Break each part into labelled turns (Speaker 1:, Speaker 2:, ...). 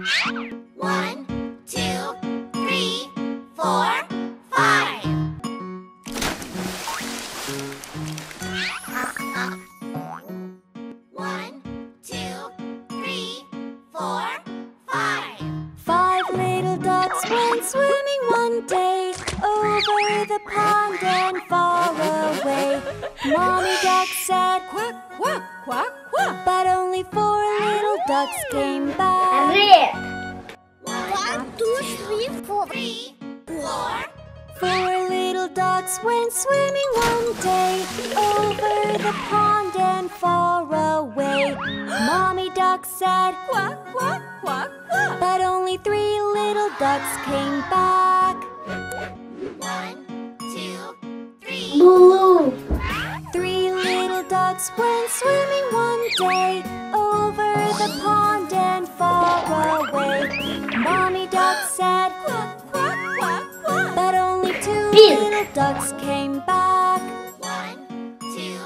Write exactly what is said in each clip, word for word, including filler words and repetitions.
Speaker 1: One, two, three, four, five. One, two, three, four, five.
Speaker 2: Five little ducks went swimming one day over the pond and far away. Mommy duck said, "Quack, quack, quack, quack," but only four little ducks came back.
Speaker 1: One, two, three, four, three, four.
Speaker 2: Four little ducks went swimming one day over the pond and far away. Mommy duck said, "Quack, quack, quack, quack," but only three little ducks came back.
Speaker 1: One, two, three.
Speaker 3: Blue.
Speaker 2: Three little ducks went swimming one day over the pond and far away. Mommy duck said, "Quack, quack, quack, quack," but only two little ducks came back.
Speaker 1: One, two.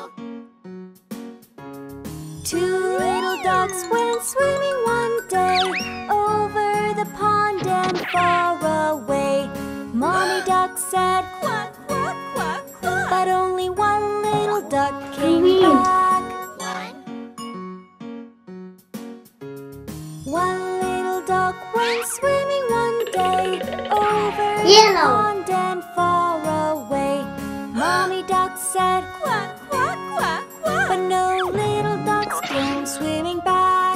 Speaker 2: Two little ducks went swimming one day over the pond and far away. Mommy duck said, "Quack, quack, quack, quack," but only one little duck came back. One little duck went swimming one day over
Speaker 3: Yellow.
Speaker 2: the pond and far away. Mommy duck said, "Quack, quack, quack, quack," but no little ducks came swimming back.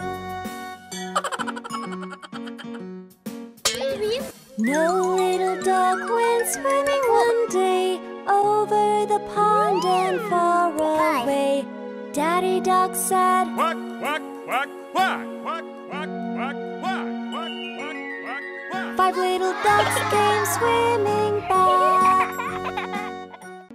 Speaker 2: No little duck went swimming one day over the pond and far away. Daddy duck said,
Speaker 4: Quack, quack, quack, quack, quack, quack, quack, quack, quack, quack, quack, quack.
Speaker 2: Five little ducks came swimming